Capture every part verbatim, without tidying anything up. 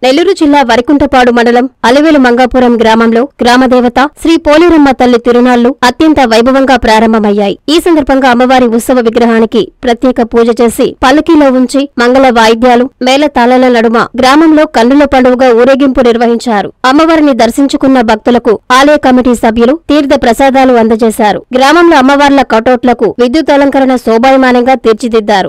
నెల్లూరు జిల్లా వరికుంటపాడు మండలం అలివేలు మంగాపురం గ్రామంలో గ్రామదేవత శ్రీ పోలేరమ్మ తల్లి తిరునాళ్లు అత్యంత వైభవంగా ప్రారంభమయ్యాయి. ఈ సందర్భంగా అమ్మవారి ఉత్సవ విగ్రహానికి ప్రత్యేక పూజ చేసి పల్లకీలో ఉంచి మంగళ వాయిద్యాలు మేళతాళాల నడుమ గ్రామంలో కన్నుల పండుగగా ఊరేగింపు నిర్వహించారు. అమ్మవారిని దర్శించుకున్న భక్తులకు ఆలయ కమిటీ సభ్యులు తీర్థ ప్రసాదాలు అందజేశారు. గ్రామంలో అమ్మవార్ల కటౌట్లకు విద్యుత్ అలంకరణ శోభాయమానంగా తీర్చిదిద్దారు.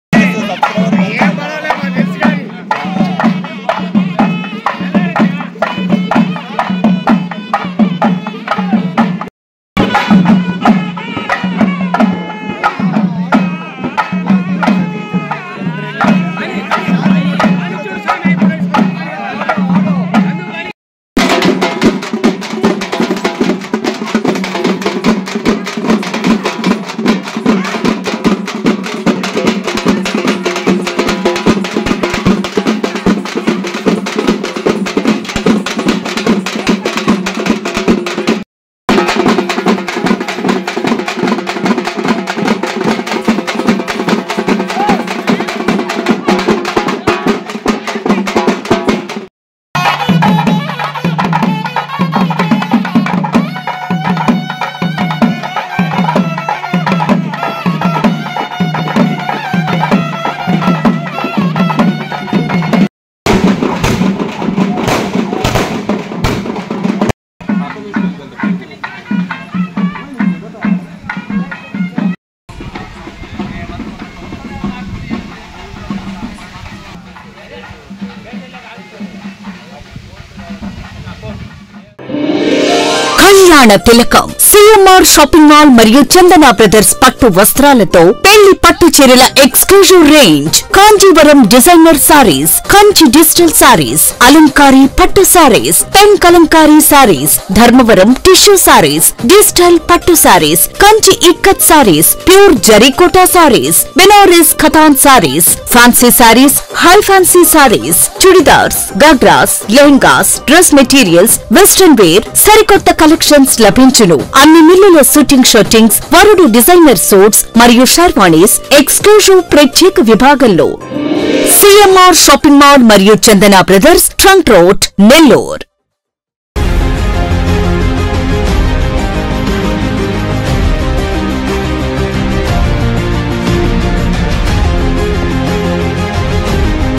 కళ్యాణ తిలకం సిఎంఆర్ షాపింగ్ మాల్ మరియు చందన బ్రదర్స్ పట్టు వస్త్రాలతో పెళ్లి పట్టు చీరల exclusive range, Kanjeevaram designer saris, Kanchi digital saris, అలంకారీ పట్టు saris, pen Kalamkari saris, Dharmavaram tissue saris, digital పట్టు సారీస్, కంచి ఇక్కత్ సారీస్, ప్యూర్ జరీకోటా సారీస్, బెనారస్ ఖతాన్ saris, fancy saris, high fancy saris, churidars, ghagras, lehengas, dress materials, western wear, సరికొత్త కలెక్షన్స్ లభించును. అన్ని మిల్లుల షూటింగ్ షూటింగ్స్, వరుడు డిజైనర్ సూట్స్ మరియు షర్వాణీస్ ఎక్స్క్లూజివ్ ప్రత్యేక విభాగంలో సిఎంఆర్ షాపింగ్ మాల్ మరియు Chandana Brothers Trunk Road, Nellore.